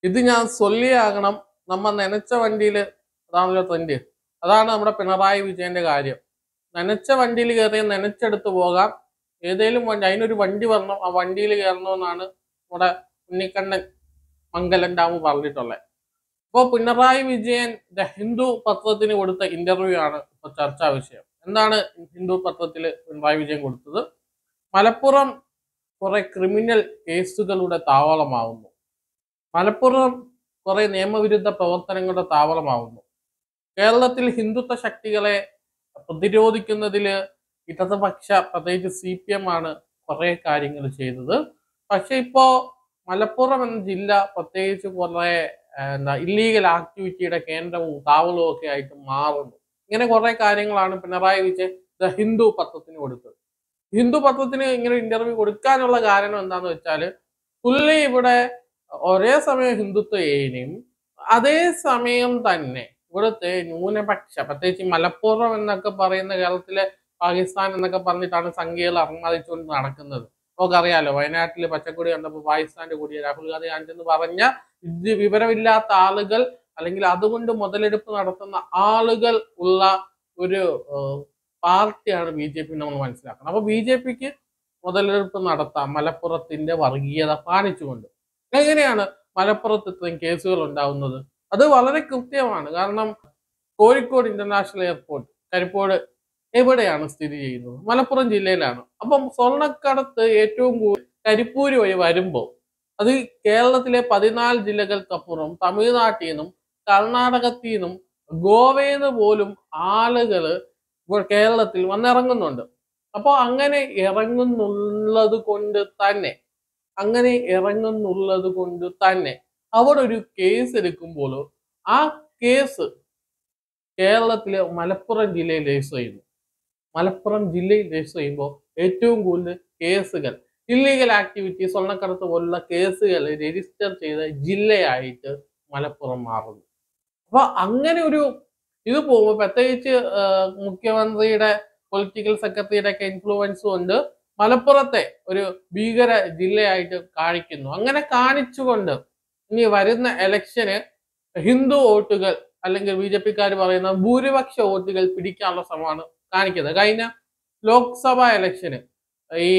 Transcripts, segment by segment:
ഇത് ഞാൻ ചൊല്ലിയാകണം. നമ്മ നനച്ച വണ്ടിയിൽ അതാണല്ലോ ട്രെൻഡ്. അതാണ് നമ്മുടെ പിണറായി വിജയന്റെ കാര്യം. നനച്ച വണ്ടിയിൽ കയറിയാൽ നനച്ചെടുത്ത് പോകാം. ഏതേലും വണ്ടി അതിനൊരു വണ്ടി വരണം, ആ വണ്ടിയിൽ കയറണമെന്നാണ് നമ്മുടെ ഉണ്ണിക്കണ്ണൻ മംഗലം ഡാം പറഞ്ഞിട്ടുള്ളത്. ഇപ്പോൾ പിണറായി വിജയൻ ദ ഹിന്ദു പത്രത്തിന് കൊടുത്ത ഇന്റർവ്യൂ ആണ് ഇപ്പോൾ ചർച്ചാ വിഷയം. എന്താണ് ഹിന്ദു പത്രത്തിൽ പിണറായി വിജയൻ കൊടുത്തത്? മലപ്പുറം കുറെ ക്രിമിനൽ കേസുകളുടെ താവളമാവുന്നു. മലപ്പുറം കുറെ നിയമവിരുദ്ധ പ്രവർത്തനങ്ങളുടെ താവളമാവുന്നു. കേരളത്തിൽ ഹിന്ദുത്വ ശക്തികളെ പ്രതിരോധിക്കുന്നതിൽ ഇടതുപക്ഷ പ്രത്യേകിച്ച് CPM ആണ് കുറെ കാര്യങ്ങൾ ചെയ്തത്. പക്ഷെ ഇപ്പോ മലപ്പുറം എന്ന ജില്ല പ്രത്യേകിച്ച് കുറെ ഇല്ലീഗൽ ആക്ടിവിറ്റിയുടെ കേന്ദ്രവും താവളവും ഒക്കെ ആയിട്ട് മാറുന്നു. ഇങ്ങനെ കുറെ കാര്യങ്ങളാണ് പിണറായി വിജയൻ ദ ഹിന്ദു പത്രത്തിന് കൊടുത്തത്. ഹിന്ദു പത്രത്തിന് ഇങ്ങനെ ഇന്റർവ്യൂ കൊടുക്കാനുള്ള കാരണം എന്താന്ന് വെച്ചാൽ, പുള്ളി ഇവിടെ ഒരേ സമയം ഹിന്ദുത്വ ഏനെയും അതേ സമയം തന്നെ ഇവിടുത്തെ ന്യൂനപക്ഷ പ്രത്യേകിച്ച് മലപ്പുറം എന്നൊക്കെ പറയുന്ന കേരളത്തിലെ പാകിസ്ഥാൻ എന്നൊക്കെ പറഞ്ഞിട്ടാണ് സംഖ്യകൾ അർമാദിച്ചുകൊണ്ട് നടക്കുന്നത്. നമുക്കറിയാലോ, വയനാട്ടിൽ പച്ചക്കൊടി കണ്ടപ്പോൾ പാകിസ്ഥാന്റെ കൊടിയെ രാഹുൽ ഗാന്ധി കാണിച്ചെന്ന് പറഞ്ഞ വിവരമില്ലാത്ത ആളുകൾ അല്ലെങ്കിൽ അതുകൊണ്ട് മുതലെടുപ്പ് നടത്തുന്ന ആളുകൾ ഉള്ള ഒരു പാർട്ടിയാണ് BJP. നമ്മൾ മനസ്സിലാക്കണം. അപ്പൊ BJPക്ക് മുതലെടുപ്പ് നടത്താം മലപ്പുറത്തിന്റെ വർഗീയത കാണിച്ചുകൊണ്ട്. എങ്ങനെയാണ് മലപ്പുറത്ത് ഇത്രയും കേസുകൾ ഉണ്ടാവുന്നത്? അത് വളരെ കൃത്യമാണ്. കാരണം കോഴിക്കോട് ഇന്റർനാഷണൽ എയർപോർട്ട് കരിപ്പോട് എവിടെയാണ് സ്ഥിതി ചെയ്യുന്നത്? മലപ്പുറം ജില്ലയിലാണ്. അപ്പം സ്വർണ്ണക്കടത്ത് ഏറ്റവും കൂടുതൽ കരിപ്പൂര് വഴി വരുമ്പോൾ അത് കേരളത്തിലെ 14 ജില്ലകൾക്കപ്പുറം തമിഴ്നാട്ടിൽ നിന്നും കർണാടകത്തിൽ നിന്നും ഗോവയിൽ നിന്ന് പോലും ആളുകൾ ഇപ്പോൾ കേരളത്തിൽ വന്നിറങ്ങുന്നുണ്ട്. അപ്പോൾ അങ്ങനെ ഇറങ്ങുന്നുള്ളത് കൊണ്ട് തന്നെ അവിടെ ഒരു കേസ് എടുക്കുമ്പോൾ ആ കേസ് കേരളത്തിലെ മലപ്പുറം ജില്ലയിൽ രജിസ്റ്റർ ചെയ്യുന്നു. മലപ്പുറം ജില്ലയിൽ രജിസ്റ്റർ ചെയ്യുമ്പോൾ ഏറ്റവും കൂടുതൽ കേസുകൾ ഇല്ലീഗൽ ആക്ടിവിറ്റി സ്വർണ്ണക്കടത്ത് പോലുള്ള കേസുകൾ രജിസ്റ്റർ ചെയ്ത ജില്ലയായിട്ട് മലപ്പുറം മാറുന്നു. അപ്പൊ അങ്ങനെ ഒരു ഇത് പോകുമ്പോൾ പ്രത്യേകിച്ച് മുഖ്യമന്ത്രിയുടെ പൊളിറ്റിക്കൽ സെക്രട്ടറിയുടെ ഒക്കെ ഇൻഫ്ലുവൻസ് കൊണ്ട് മലപ്പുറത്തെ ഒരു ഭീകര ജില്ലയായിട്ട് കാണിക്കുന്നു. അങ്ങനെ കാണിച്ചുകൊണ്ട് ഇനി വരുന്ന ഇലക്ഷന് ഹിന്ദു വോട്ടുകൾ അല്ലെങ്കിൽ BJPക്കാർ പറയുന്ന ഭൂരിപക്ഷ വോട്ടുകൾ പിടിക്കാനുള്ള ശ്രമമാണ് കാണിക്കുന്നത്. കഴിഞ്ഞ ലോക്സഭാ ഇലക്ഷന് ഈ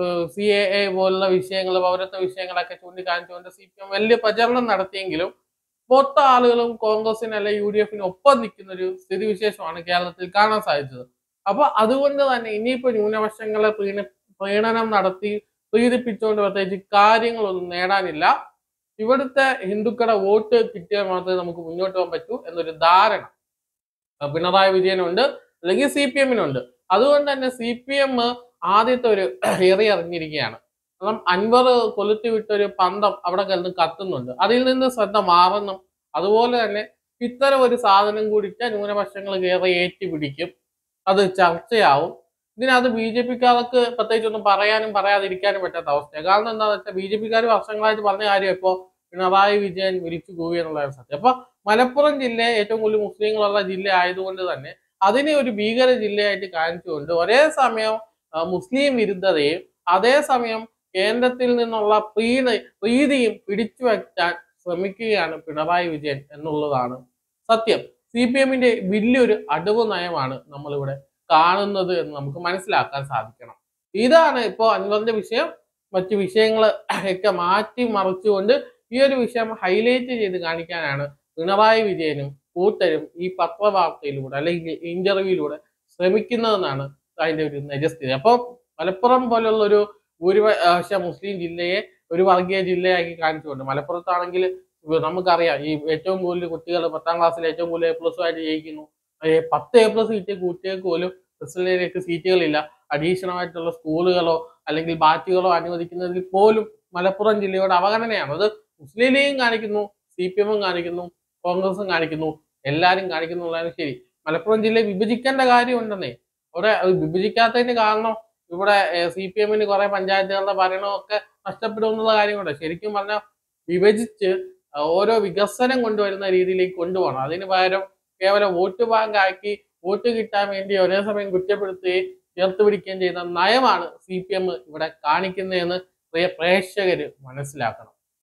CAA പോലുള്ള വിഷയങ്ങൾ, പൗരത്വ വിഷയങ്ങളൊക്കെ ചൂണ്ടിക്കാണിച്ചുകൊണ്ട് CPM വലിയ പ്രചരണം നടത്തിയെങ്കിലും മൊത്ത ആളുകളും കോൺഗ്രസിന് അല്ലെങ്കിൽ UDFന് ഒപ്പം നിൽക്കുന്ന ഒരു സ്ഥിതിവിശേഷമാണ് കേരളത്തിൽ കാണാൻ സാധിച്ചത്. അപ്പൊ അതുകൊണ്ട് തന്നെ ഇനിയിപ്പോ ന്യൂനപക്ഷങ്ങളെ പ്രീണനം നടത്തി പ്രീതിപ്പിച്ചുകൊണ്ട് പ്രത്യേകിച്ച് കാര്യങ്ങളൊന്നും നേടാനില്ല. ഇവിടുത്തെ ഹിന്ദുക്കളുടെ വോട്ട് കിട്ടിയാൽ മാത്രമേ നമുക്ക് മുന്നോട്ട് പോകാൻ പറ്റൂ എന്നൊരു ധാരണ പിണറായി വിജയനുണ്ട്, അല്ലെങ്കിൽ CPMനുണ്ട്. അതുകൊണ്ട് തന്നെ CPM ആദ്യത്തെ ഒരു എറിഞ്ഞിരിക്കുകയാണ്. കാരണം അൻവർ കൊളുത്തി വിട്ടൊരു പന്തം അവിടെ കിടന്ന് കത്തുന്നുണ്ട്. അതിൽ നിന്ന് ശ്രദ്ധ മാറണം. അതുപോലെ തന്നെ ഇത്തരം ഒരു സാധനം കൂടിയിട്ട് ന്യൂനപക്ഷങ്ങൾ കയറി ഏറ്റുപിടിക്കും, അത് ചർച്ചയാവും. ഇതിനകത്ത് BJPക്കാർക്ക് പ്രത്യേകിച്ചൊന്നും പറയാനും പറയാതിരിക്കാനും പറ്റാത്ത അവസ്ഥയാണ്. കാരണം എന്താണെന്ന് വെച്ചാൽ BJPക്കാർ വർഷങ്ങളായിട്ട് പറഞ്ഞ കാര്യം ഇപ്പോൾ പിണറായി വിജയൻ വിളിച്ചു കൂവി എന്നുള്ള സത്യം. അപ്പൊ മലപ്പുറം ജില്ലയെ ഏറ്റവും കൂടുതൽ മുസ്ലിങ്ങളുള്ള ജില്ല ആയതുകൊണ്ട് തന്നെ അതിനെ ഒരു ഭീകര ജില്ലയായിട്ട് കാണിച്ചുകൊണ്ട് ഒരേ സമയം മുസ്ലിം വിരുദ്ധതയും അതേസമയം കേന്ദ്രത്തിൽ നിന്നുള്ള പ്രീതിയും പിടിച്ചു വയ്ക്കാൻ ശ്രമിക്കുകയാണ് പിണറായി വിജയൻ എന്നുള്ളതാണ് സത്യം. CPMന്റെ വലിയൊരു അടവ് നയമാണ് നമ്മളിവിടെ കാണുന്നത് എന്ന് നമുക്ക് മനസ്സിലാക്കാൻ സാധിക്കണം. ഇതാണ് ഇപ്പോൾ അൻവറിന്റെ വിഷയം. മറ്റു വിഷയങ്ങൾ ഒക്കെ മാറ്റി മറിച്ചുകൊണ്ട് ഈ ഒരു വിഷയം ഹൈലൈറ്റ് ചെയ്ത് കാണിക്കാനാണ് പിണറായി വിജയനും കൂട്ടരും ഈ പത്രവാർത്തയിലൂടെ അല്ലെങ്കിൽ ഇന്റർവ്യൂയിലൂടെ ശ്രമിക്കുന്നതെന്നാണ് അതിന്റെ ഒരു നിജസ്ഥിതി. അപ്പോൾ മലപ്പുറം പോലുള്ള ഒരു ഭൂരിപക്ഷ മുസ്ലിം ജില്ലയെ ഒരു വർഗീയ ജില്ലയാക്കി കാണിച്ചുകൊണ്ട്, മലപ്പുറത്താണെങ്കിൽ നമുക്കറിയാം ഈ ഏറ്റവും കൂടുതൽ കുട്ടികൾ 10ാം ക്ലാസ്സിൽ ഏറ്റവും കൂടുതൽ A+ ആയിട്ട് ജയിക്കുന്നു. 10 A+ കിട്ടിയ കുട്ടികൾക്ക് പോലും റിസൾട്ടിലേക്ക് സീറ്റുകളില്ല. അഡീഷണൽ ആയിട്ടുള്ള സ്കൂളുകളോ അല്ലെങ്കിൽ ബാച്ചുകളോ അനുവദിക്കുന്നതിൽ പോലും മലപ്പുറം ജില്ലയുടെ അവഗണനയാണ്. അത് മുസ്ലിം ലീഗും കാണിക്കുന്നു, CPMും കാണിക്കുന്നു, കോൺഗ്രസും കാണിക്കുന്നു, എല്ലാവരും കാണിക്കുന്നുള്ളതാണ് ശരി. മലപ്പുറം ജില്ലയെ വിഭജിക്കേണ്ട കാര്യമുണ്ടെന്നേ. അവിടെ അത് വിഭജിക്കാത്തതിന് കാരണം ഇവിടെ CPMന് കുറെ പഞ്ചായത്തുകളുടെ ഭരണമൊക്കെ നഷ്ടപ്പെടുമെന്നുള്ള കാര്യമുണ്ട്. ശരിക്കും പറഞ്ഞാൽ വിഭജിച്ച് ഓരോ വികസനം കൊണ്ടുവരുന്ന രീതിയിലേക്ക് കൊണ്ടുപോകണം. അതിന് പകരം കേവലം വോട്ട് ബാങ്ക് ആക്കി വോട്ട് കിട്ടാൻ വേണ്ടി ഒരേ സമയം കുറ്റപ്പെടുത്തുകയും ചേർത്ത് പിടിക്കുകയും ചെയ്യുന്ന നയമാണ് CPM ഇവിടെ കാണിക്കുന്നതെന്ന് പ്രേക്ഷകർ മനസ്സിലാക്കണം.